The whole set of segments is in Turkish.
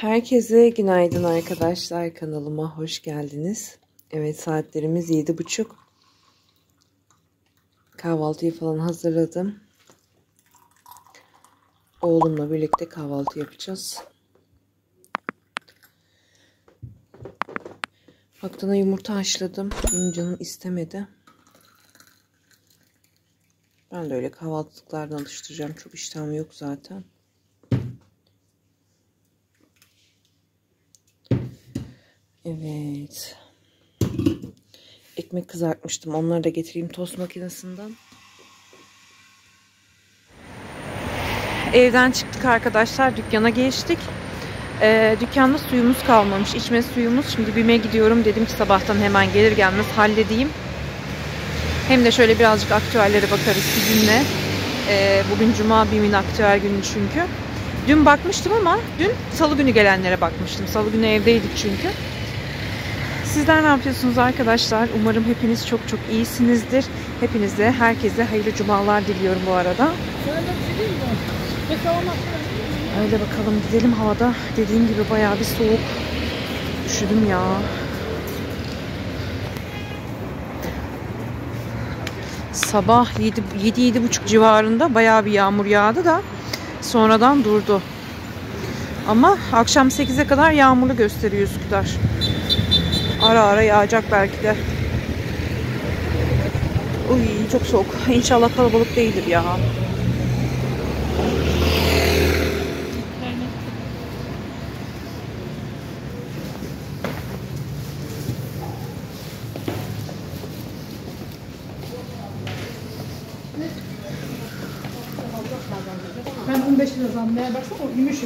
Herkese günaydın arkadaşlar. Kanalıma hoş geldiniz. Evet, saatlerimiz 7:30. Kahvaltıyı falan hazırladım. Oğlumla birlikte kahvaltı yapacağız. Baktana yumurta haşladım. Benim canım istemedi. Ben de öyle kahvaltılıklardan alıştıracağım. Çok iştahım yok zaten. Evet. Ekmek kızartmıştım. Onları da getireyim tost makinesinden. Evden çıktık arkadaşlar. Dükkana geçtik. Dükkanda suyumuz kalmamış. İçme suyumuz. Şimdi BİM'e gidiyorum. Dedim ki sabahtan hemen gelir gelmez halledeyim. Hem de şöyle birazcık aktüellere bakarız sizinle. Bugün Cuma, BİM'in aktüel günü çünkü. Dün bakmıştım ama dün salı günü gelenlere bakmıştım. Salı günü evdeydik çünkü. Sizler ne yapıyorsunuz arkadaşlar? Umarım hepiniz çok çok iyisinizdir. Hepinize, herkese hayırlı cumalar diliyorum bu arada. Öyle bakalım gidelim, havada dediğim gibi bayağı bir soğuk. Üşüdüm ya. Sabah 7-7:30 civarında bayağı bir yağmur yağdı da sonradan durdu. Ama akşam 8'e kadar yağmurlu gösteriyor Üsküdar. Ara ara yağacak belki de. Uy, çok soğuk. İnşallah kalabalık değildir ya. Ben 15 lira zammaya baksana, o yumuşak.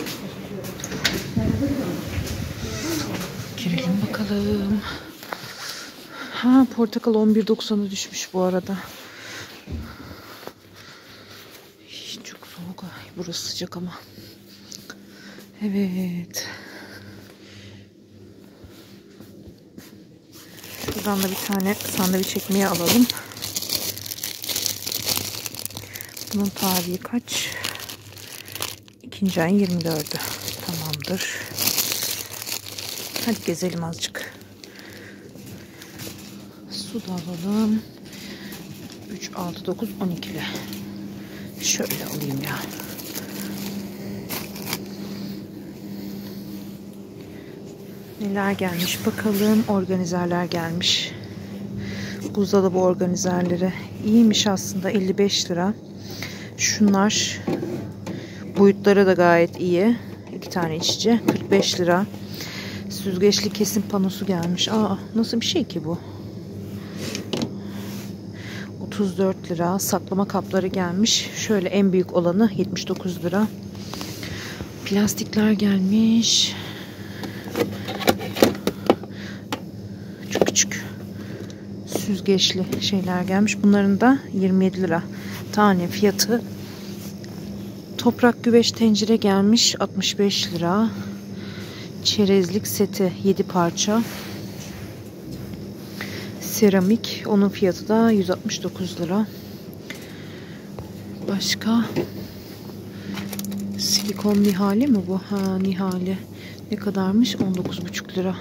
Girelim bakalım. Ha, portakal 11.90'a düşmüş bu arada. Çok soğuk. Ay, burası sıcak ama. Evet. Şuradan da bir tane sandviç ekmeği alalım. Bunun tarihi kaç? 2. ayın 24'ü. Tamamdır. Hadi gezelim azıcık. Su da alalım. 3, 6, 9, 12'li. Şöyle alayım ya. Neler gelmiş bakalım. Organizerler gelmiş. Buzdolabı organizerleri. İyiymiş aslında. 55 lira. Şunlar boyutları da gayet iyi. 2 tane içici. 45 lira. Süzgeçli kesim panosu gelmiş. Aa, nasıl bir şey ki bu? 34 lira. Saklama kapları gelmiş. Şöyle en büyük olanı 79 lira. Plastikler gelmiş. Çok küçük. Süzgeçli şeyler gelmiş. Bunların da 27 lira tane fiyatı. Toprak güveç tencere gelmiş. 65 lira. Çerezlik seti 7 parça. Seramik. Onun fiyatı da 169 lira. Başka? Silikon nihale mi bu? Ha, nihale. Ne kadarmış? 19,5 lira.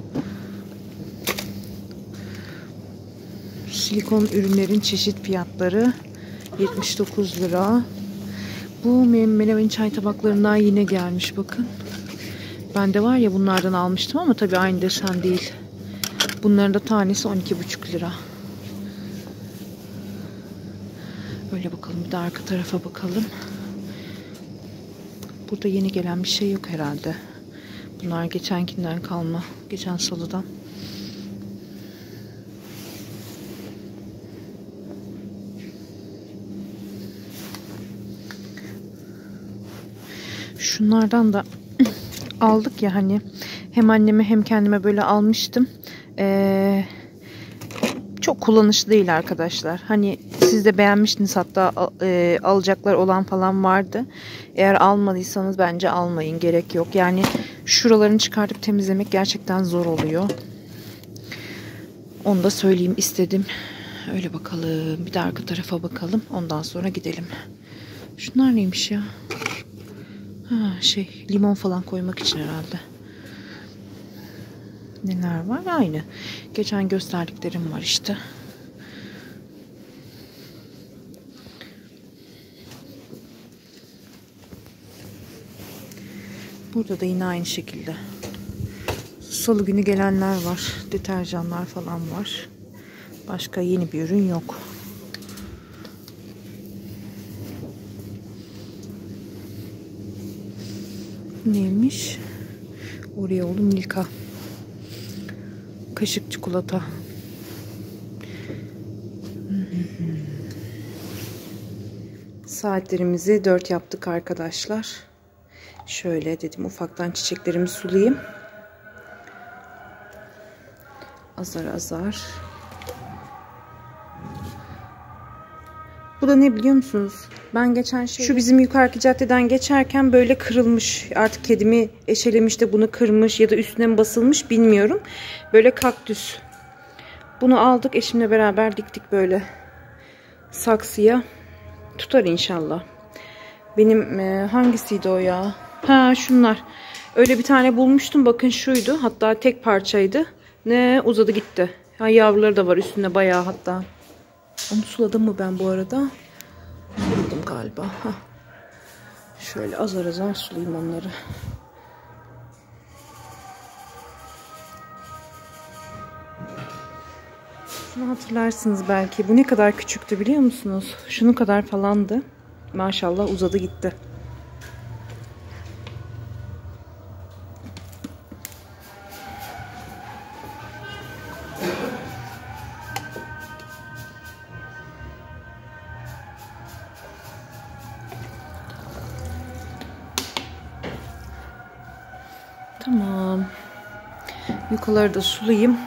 Silikon ürünlerin çeşit fiyatları 79 lira. Bu menemen çay tabaklarından yine gelmiş bakın. Bende var ya, bunlardan almıştım ama tabii aynı desen değil. Bunların da tanesi 12,5 lira. Böyle bakalım, bir de arka tarafa bakalım. Burada yeni gelen bir şey yok herhalde. Bunlar geçenkinden kalma. Geçen salıdan. Şunlardan da aldık ya hani, hem anneme hem kendime böyle almıştım. Çok kullanışlı değil arkadaşlar. Hani siz de beğenmiştiniz, hatta alacaklar olan falan vardı. Eğer almadıysanız bence almayın, gerek yok. Yani şuralarını çıkartıp temizlemek gerçekten zor oluyor. Onu da söyleyeyim istedim. Öyle bakalım. Bir de arka tarafa bakalım. Ondan sonra gidelim. Şunlar neymiş ya? Limon falan koymak için herhalde. Neler var? Aynı. Geçen gösterdiklerim var işte. Burada da yine aynı şekilde. Salı günü gelenler var. Deterjanlar falan var. Başka yeni bir ürün yok. Neymiş? Oreo'lu Milka. Kaşık çikolata. Saatlerimizi 4 yaptık arkadaşlar. Şöyle dedim ufaktan çiçeklerimi sulayayım. Azar azar. Bu da ne biliyor musunuz? Ben geçen şu bizim yukarıki caddeden geçerken böyle kırılmış. Artık kedimi eşelemiş de bunu kırmış ya da üstüne mi basılmış bilmiyorum. Böyle kaktüs. Bunu aldık eşimle beraber diktik böyle saksıya. Tutar inşallah. Benim hangisiydi o ya? Şunlar. Öyle bir tane bulmuştum. Bakın şuydu. Hatta tek parçaydı. Ne uzadı gitti. Yavruları da var üstünde bayağı hatta. Onu suladım mı ben bu arada? Suladım galiba. Şöyle azar azar sulayayım onları. Şunu hatırlarsınız belki. Bu ne kadar küçüktü biliyor musunuz? Şunun kadar falandı. Maşallah uzadı gitti. Tamam. Yukaları da sulayayım.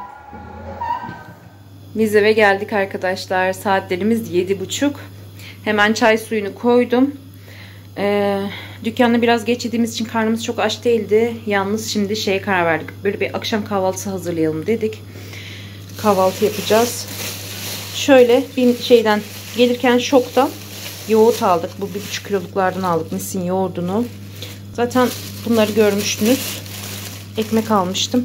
Biz eve geldik arkadaşlar. Saatlerimiz 7:30. Hemen çay suyunu koydum. Dükkanı biraz geç yediğimiz için karnımız çok aç değildi. Yalnız şimdi şeye karar verdik. Böyle bir akşam kahvaltısı hazırlayalım dedik. Kahvaltı yapacağız. Şöyle bir şeyden gelirken Şok'tan yoğurt aldık. Bu 1,5 kiloluklardan aldık. Nissin yoğurdunu. Zaten bunları görmüştünüz. Ekmek almıştım.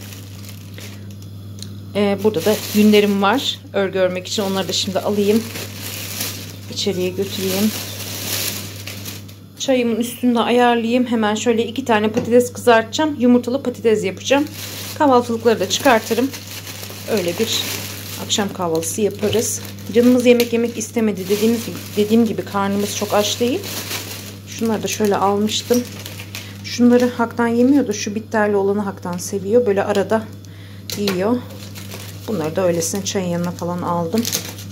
Burada da yünlerim var. Örgü örmek için. Onları da şimdi alayım. İçeriye götüreyim. Çayımın üstünde ayarlayayım. Hemen şöyle 2 tane patates kızartacağım. Yumurtalı patates yapacağım. Kahvaltılıkları da çıkartırım. Öyle bir akşam kahvaltısı yaparız. Canımız yemek yemek istemedi. Dediğim gibi karnımız çok aç değil. Şunları da şöyle almıştım. Şunları Hak'tan yemiyordu. Şu bitterli olanı Hak'tan seviyor. Böyle arada yiyor. Bunları da öylesine çayın yanına falan aldım.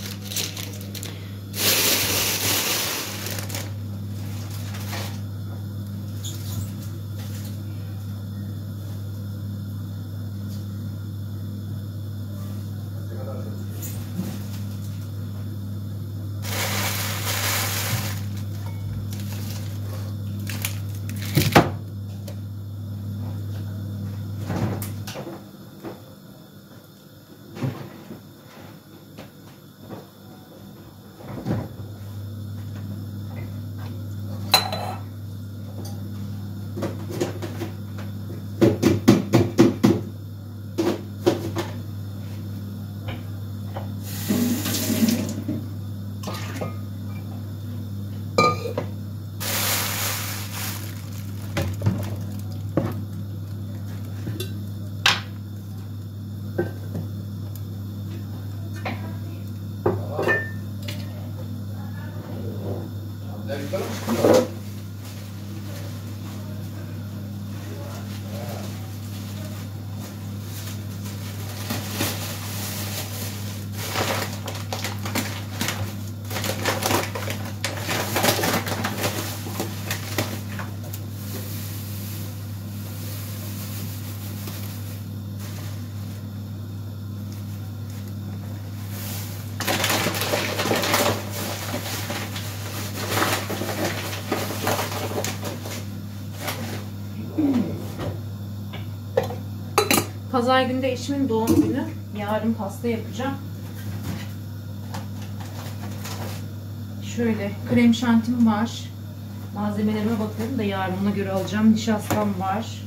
Pazar günü de eşimin doğum günü. Yarın pasta yapacağım. Şöyle krem şantim var. Malzemelerime bakıyorum da yarın ona göre alacağım. Nişastam var.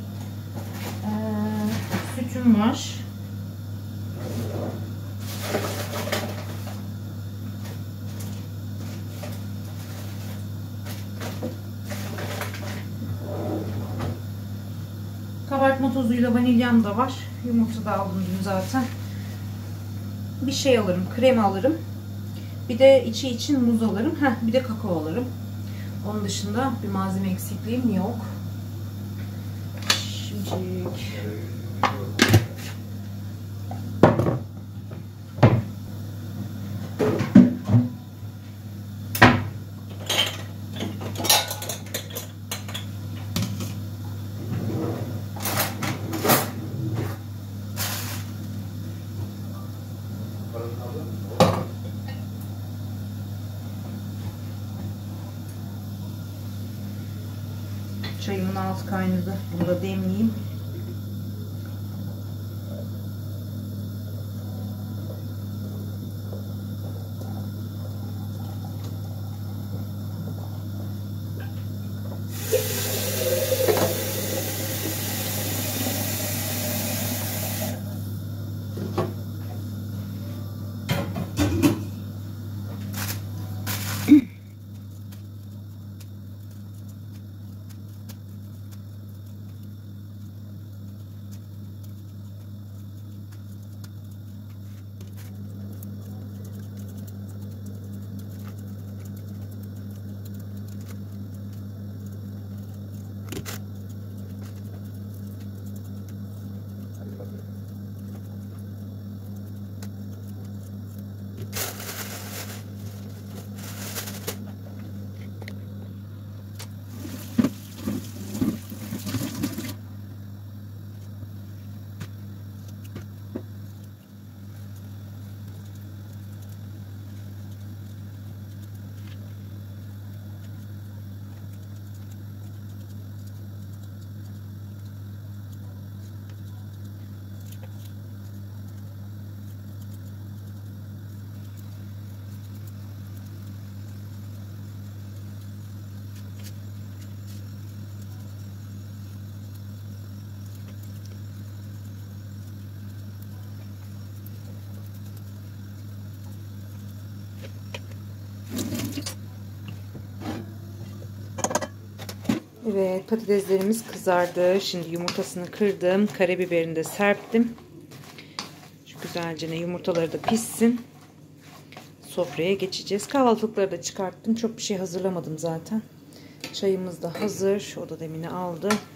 Sütüm var. Kabartma tozuyla vanilyam da var. Yumurta da aldım dün zaten. Bir şey alırım. Krem alırım. Bir de içi için muz alırım. Bir de kakao alırım. Onun dışında bir malzeme eksikliğim yok. Şimdi çayımın altı kaynadı. Bunu da demleyeyim. evet, patateslerimiz kızardı. Şimdi yumurtasını kırdım. Karabiberini de serptim. Şu güzelce yumurtaları da pişsin. Sofraya geçeceğiz. Kahvaltılıkları da çıkarttım. Çok bir şey hazırlamadım zaten. Çayımız da hazır. O da demini aldı.